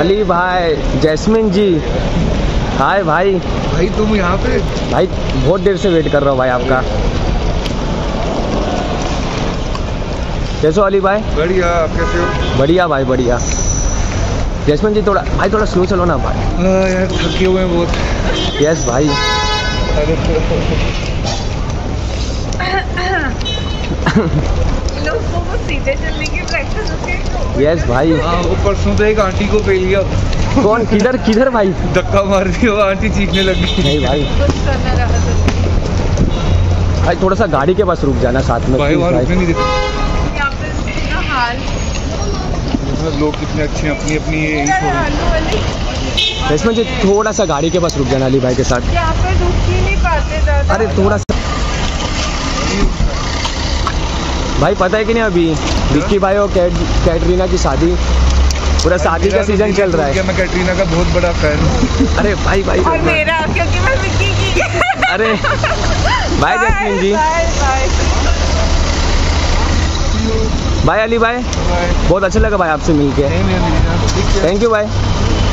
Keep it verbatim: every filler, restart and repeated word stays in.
अली भाई, जैस्मिन जी, हाय भाई। भाई तुम यहाँ पे? भाई बहुत देर से वेट कर रहा हूँ भाई आपका। कैसे हो अली भाई? बढ़िया, आप कैसे हो? बढ़िया भाई बढ़िया। जैस्मिन जी थोड़ा भाई थोड़ा स्लो चलो ना भाई। हाँ यार थके हुए हैं बहुत। यस भाई। लोगों को सीधे चलने की प्रैक्टिस होती है। यस भाई। हाँ वो परसों तो एक आंटी को पे लिया। कौन? किधर किधर भाई? धक्का मार दिया, वो आंटी चीखने लगी। नहीं भाई, कुछ करना रहा था। भाई थोड़ा सा गाड़ी के पास रुक जाना साथ में। भाई वहाँ रुकने नहीं देते। यहाँ पे इतना हाल। लोग कितने अच्छे हैं, अपनी अपनी ये जैस्मिन जी थोड़ा सा गाड़ी के पास रुक जाना अली भाई के साथ। यहाँ पे रुक ही नहीं पाते ज़्यादा। अरे थोड़ा सा भाई, पता है कि नहीं अभी विक्की भाई और कैट कैटरीना की शादी, पूरा शादी का सीजन चल रहा है। मैं कैटरीना का बहुत बड़ा फैन हूँ। अरे भाई भाई और मेरा, क्योंकि मैं विक्की की। अरे bye Jasmine ji. Bye bye. Bye Ali भाई, बहुत अच्छा लगा भाई आपसे मिलके। थैंक यू भाई।